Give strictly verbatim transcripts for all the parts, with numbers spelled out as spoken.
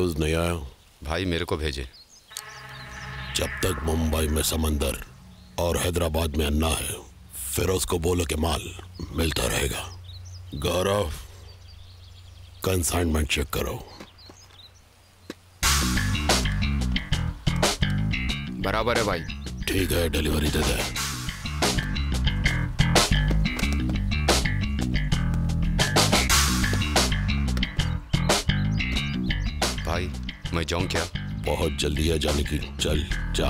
फिरोज नहीं आया? भाई मेरे को भेजे। जब तक मुंबई में समंदर और हैदराबाद में अन्ना है, फिरोज को बोलो कि माल मिलता रहेगा। गौरव, कंसाइनमेंट चेक करो। बराबर है भाई। ठीक है, डिलीवरी दे दे। भाई मैं जाऊं क्या? बहुत जल्दी है जाने की, चल जा।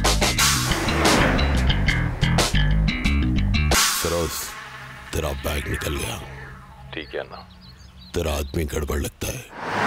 फिरोज, तेरा बैग निकल गया। ठीक है ना? तेरा आदमी गड़बड़ लगता है।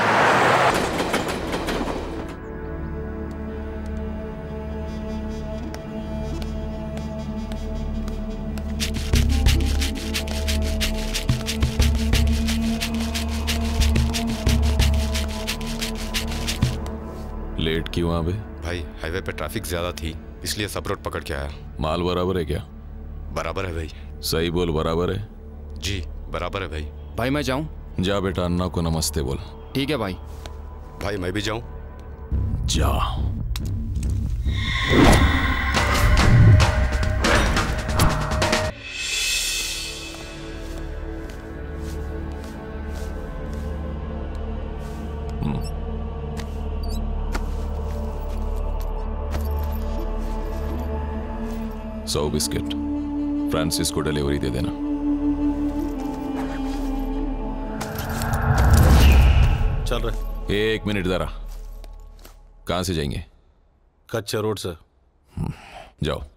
लेट क्यों आ बे? भाई हाईवे पे ट्रैफिक ज्यादा थी, इसलिए सब रोड पकड़ के आया। माल बराबर है क्या? बराबर है भाई। सही बोल, बराबर है? जी बराबर है भाई। भाई मैं जाऊं? जा बेटा, अन्ना को नमस्ते बोल। ठीक है भाई। भाई मैं भी जाऊं? जा। सौ बिस्किट फ्रांसिस को डिलीवरी दे देना। चल रहे। एक मिनट जरा, कहां से जाएंगे? कच्चा रोड से। जाओ।